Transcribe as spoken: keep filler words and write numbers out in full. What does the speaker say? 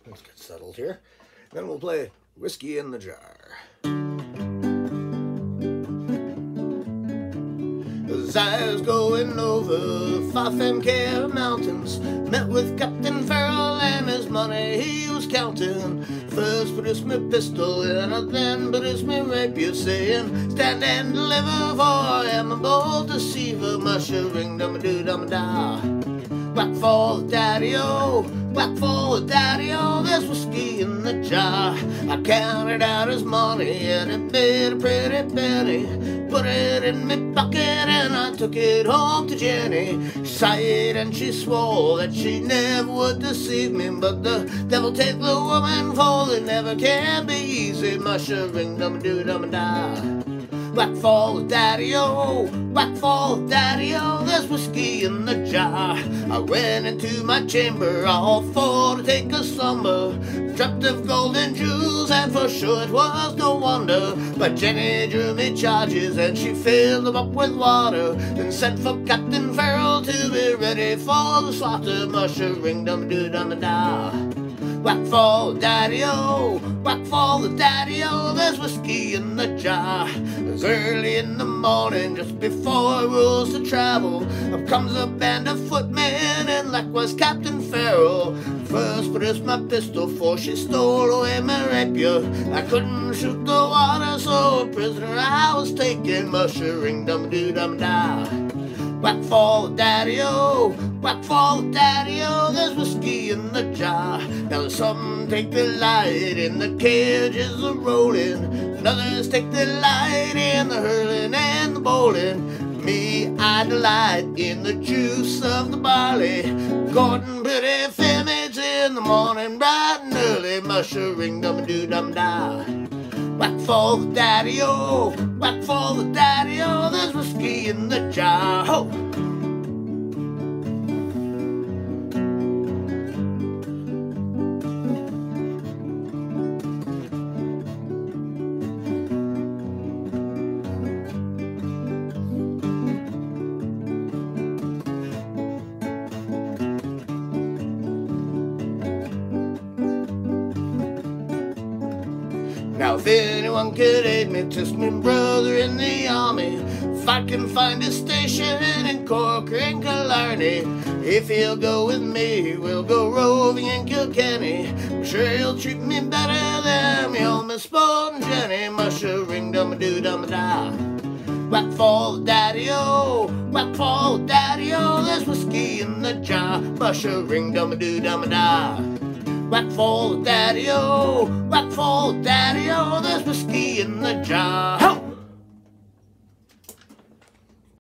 Let's get settled here. Then we'll play Whiskey in the Jar. As I was going over Fife and Care mountains, met with Captain Farrell and his money he was counting. First produced me pistol and then produced me rapier, saying, stand and deliver, for I am a bold deceiver. Mushering dum doo dum da. Whack for the daddy-o, whack for the daddy-o, there's whiskey in the jar. I counted out his money and it made a pretty penny. Put it in me pocket and I took it home to Jenny. She sighed and she swore that she never would deceive me, but the devil take the woman, for they never can be easy. Mushering dum doo dum da. Whack for the daddy-o, whack for the daddy-o, there's whiskey in the jar. I went into my chamber all for to take a slumber, dreamt of golden jewels, and for sure it was no wonder. But Jenny drew me charges and she filled them up with water, and sent for Captain Farrell to be ready for the slaughter. Mushering dum doo dum da. Whack for the daddy-o, whack for the daddy-o, there's whiskey in the jar. It was early in the morning, just before I rose to travel. Up comes a band of footmen, and likewise Captain Farrell. First produced my pistol, for she stole away my rapier. I couldn't shoot the water, so a prisoner I was taken. Mushering dum doo dum da. Whack for the daddy-o, whack for the daddy-o, there's whiskey in the jar. Now some take delight in the cages a rolling, others take delight in the hurling and the bowling. Me, I delight in the juice of the barley, courting pretty femmes in the morning bright and early. Mushering dum doo dum da. Whack for the daddy-o, whack for the daddy-o, there's whiskey in the jar. Ho! Now if anyone could aid me, 'tis me brother in the army. If I can find a station in Cork or in Killarney, if he'll go with me, we'll go roving in Kilkenny. I'm sure he'll treat me better than me old Miss Spode and Jenny. Mushering dum doo dum da. Whack for the daddy-o, whack for the daddy-o, there's whiskey in the jar. Mushering dum doo dum da. Whack for the daddy-o, whack for the daddy-o, there's whiskey in the jar. Ho!